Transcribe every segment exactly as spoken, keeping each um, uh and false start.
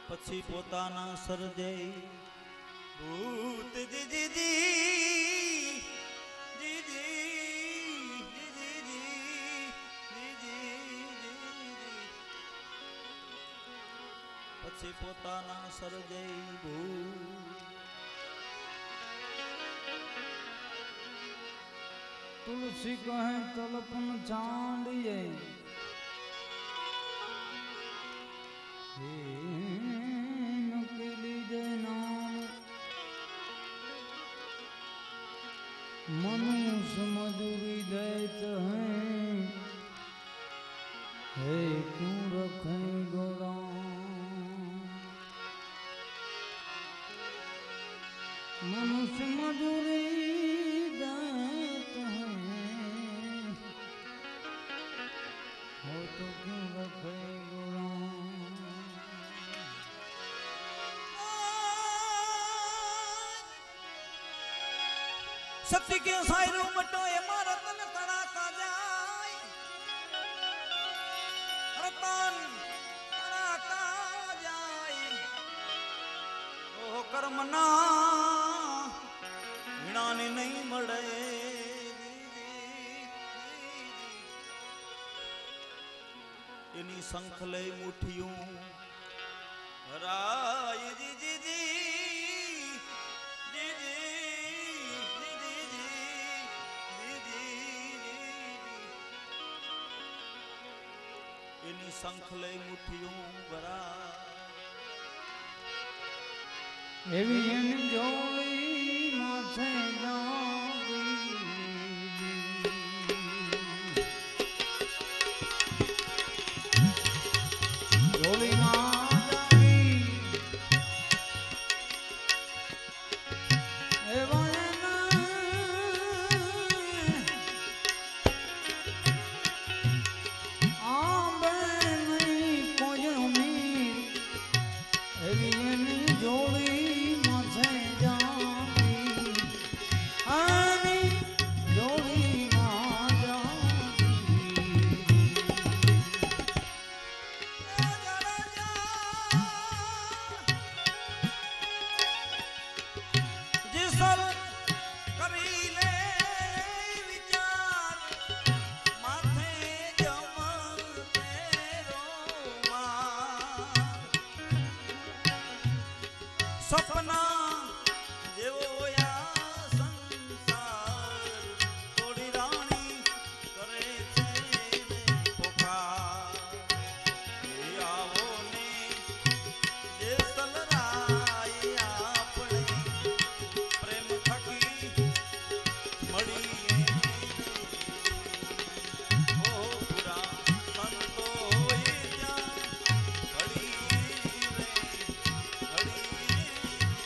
પછી પોતાના સર્જે ભૂત દીદી દીદી પછી પોતાના સર્જે ભૂત तुलसी कहे तलपन चांडिये नुकीली जय नाम मनुष्य मधुरी दैत हैं हे क्यों रखे गोरा मनुष्य मधुरी दैत हैं हो तो क्यों रखे गोरा सत्य के सायरू मटो ए मारतन तड़ाका जाय रतन तड़ाका जाय ओ कर्मना वीणाने नहीं मळे एनी शंख लई मुठियों राय जी जी जी एनी शंख लई मुठियों भरा एवी एनी जोड़ी माथे जावी जोड़ी ना जावी एवा सपना जेवो या संसार थोड़ी रानी करे छे पुकार आवो ने जे सलराय आपणे प्रेम थकी मळीए ओ पूरा संतो होए त्या घड़ी रे घड़ी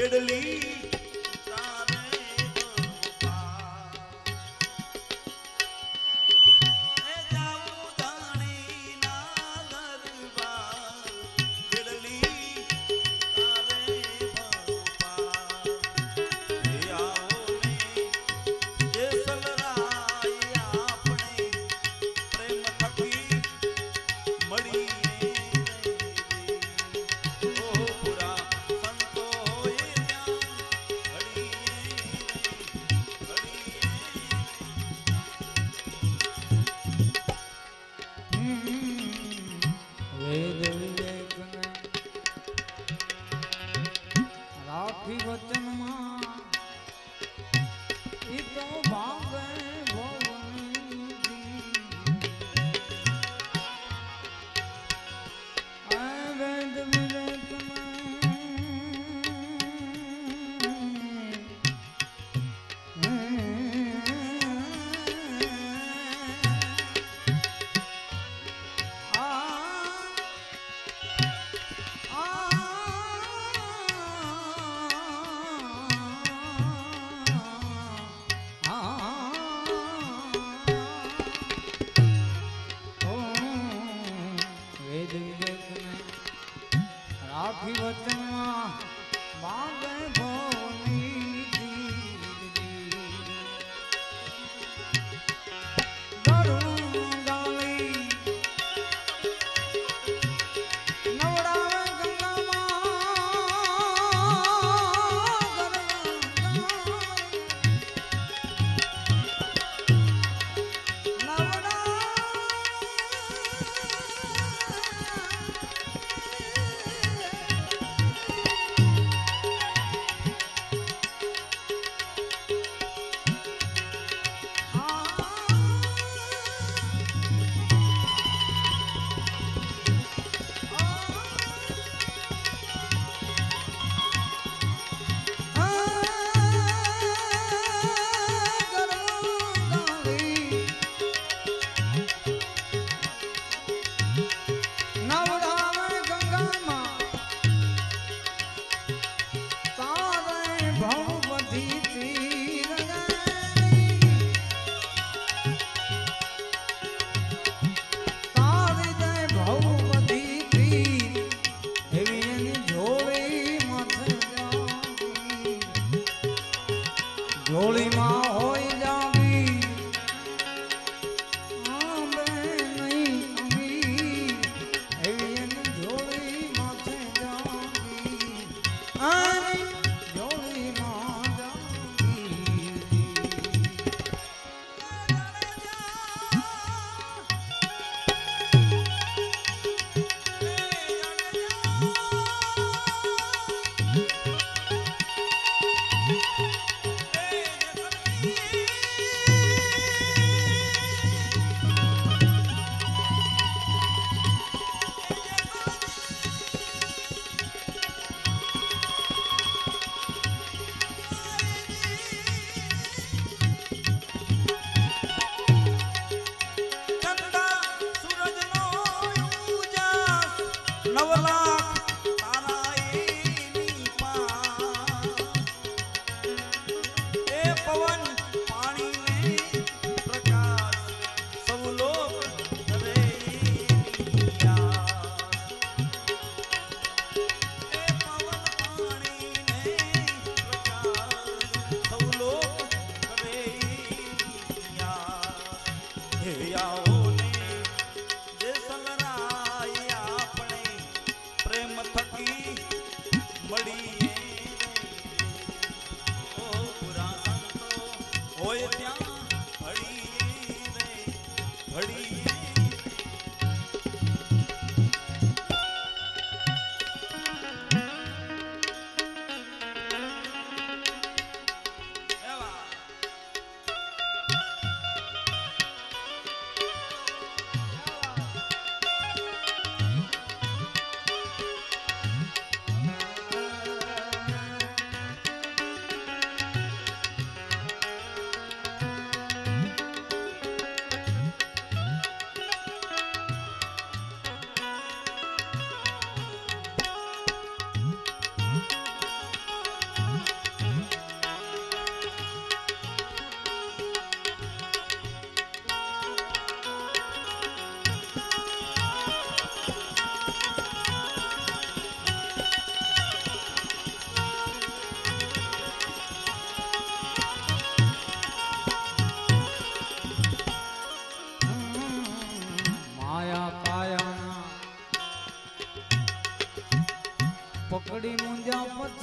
ખેડલી તારે બપા એ જાઉં ધાણી ના દરબાર ખેડલી તારે બપા એ આવો ને જેસલરાય આપણે પ્રેમ થકી મળી રાખી વચનમાં ઈ તો ભાગે ભવનજી આ વેદ વિરતમાં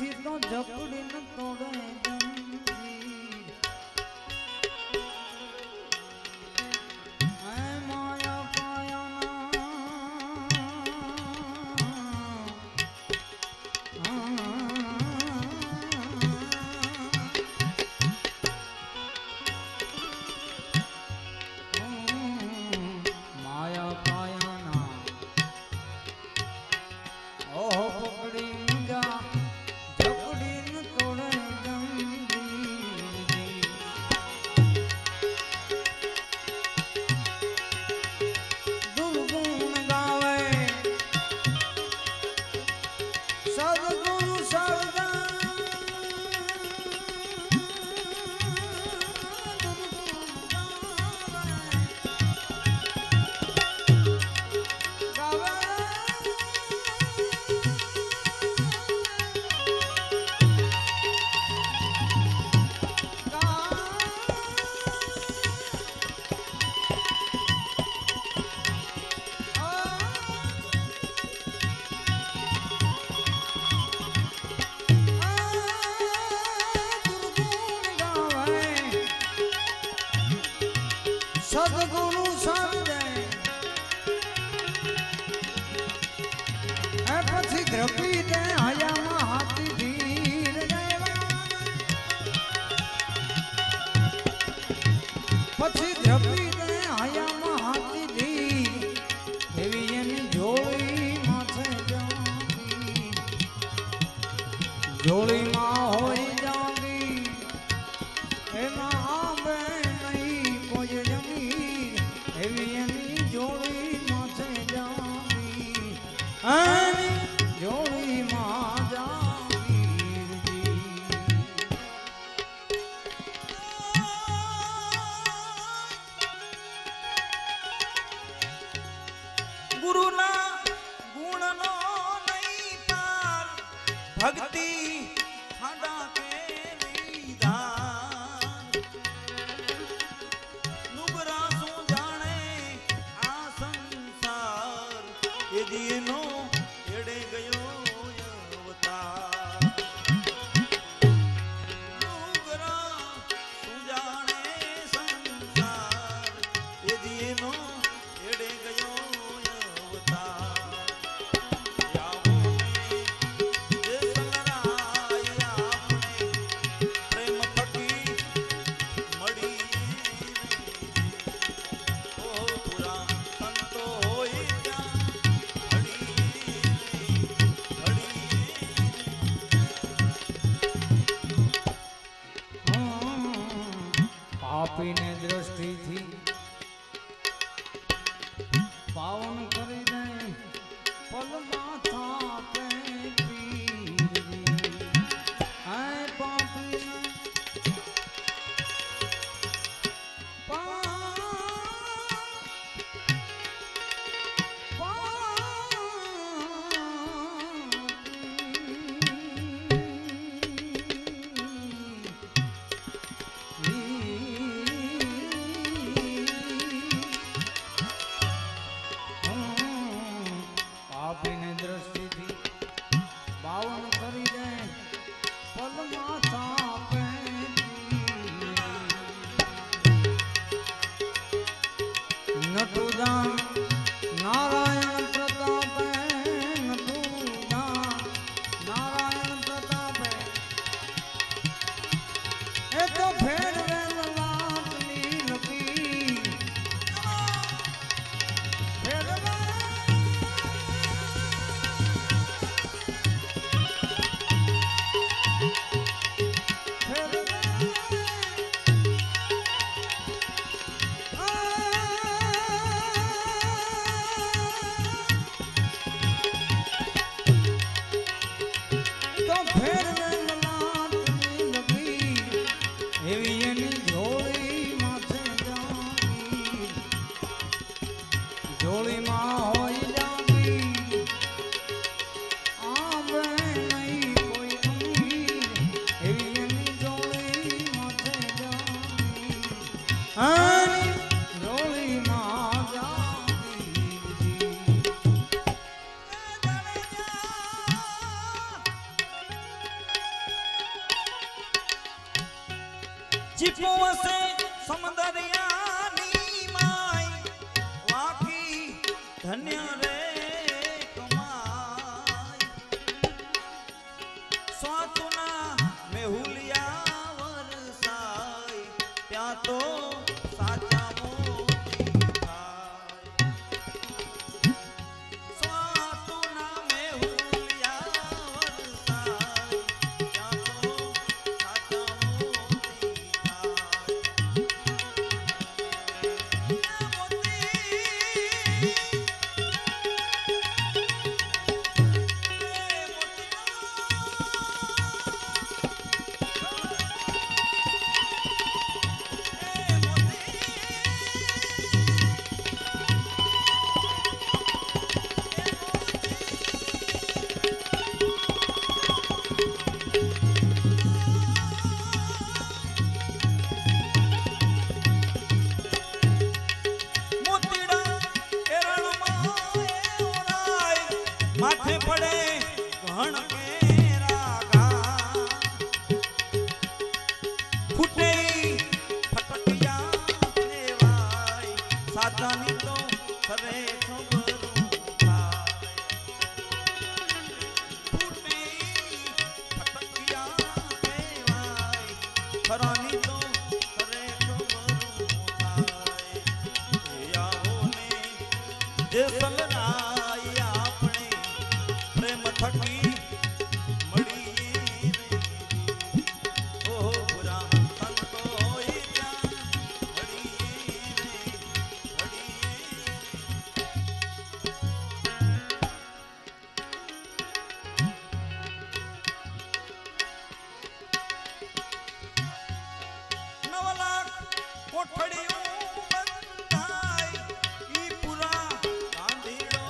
પછી તો જકડીને તોડે જંજીર. હે માયા પાયાના માયા પાયાના ઓહો પકડી જા જકડીને તોડે જંજીર. चिपो से समदरिया नी माई वाकी धन्य रे कमाई स्वातुना मेहुलिया वरसाई त्या तो साचा मोती थाय स्वातुना मेहुलिया वरसाई त्या तो साचा मोती माथे पड़े घण केरा घा फूटे फटकिया देवाई सातानी तो करे खबरू थाय फूटे फटकिया देवाई खरानी तो करे खबरू थाय याओ ने जे सलनाई आपने प्रेम थकी मड़ी रे ओ बुरा संतो होई जा मड़ी रे मड़ी नव लाख कोठड़ियों बंधाई ई पूरा गांधीड़ो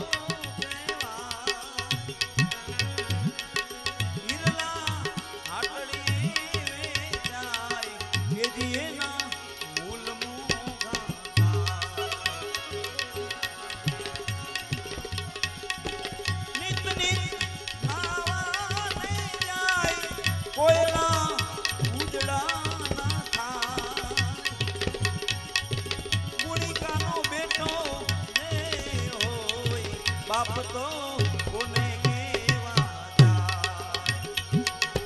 बाप तो कोने केवा जाय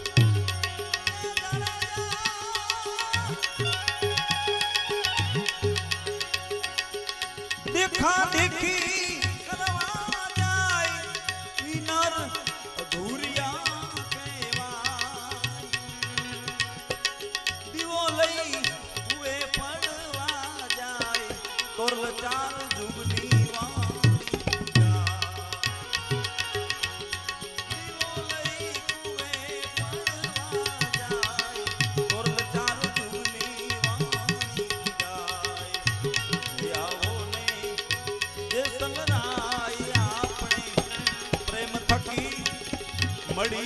देखा देखी करवा जाय ई नर अधूरिया केवा दीवो लई हुए पड़वा जाय तोर चार जुगनी मड़ी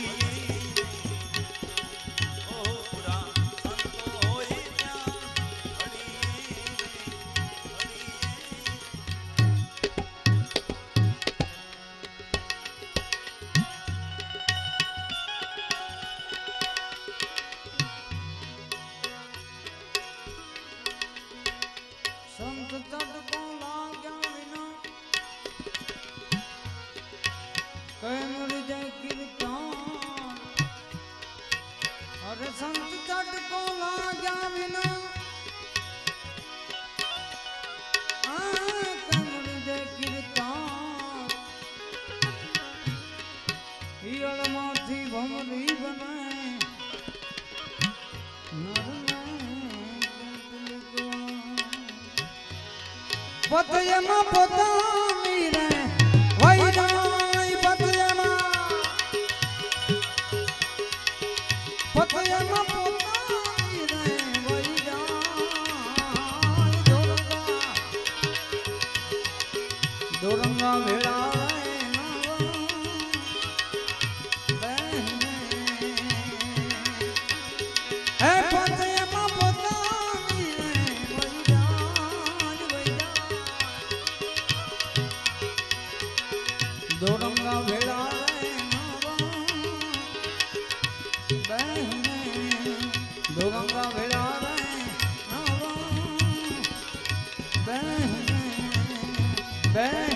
ओ पूरा संतो होई जा मड़ी संत तट को लाग्या विना कह मर जाए कीर्तन अरे संत तट को लाग्या विना कह मर जाए कीर्तन हियल माथी भमरी बनाए नर पतयमा पतानी रे वैराई पतयमा पतयमा पतानी रे वैराई दोरंगा दोरंगा भेड़ा है पतयमा पतानी रे वैराई दोरंगा भेड़ा दोरंगा भेड़ा બે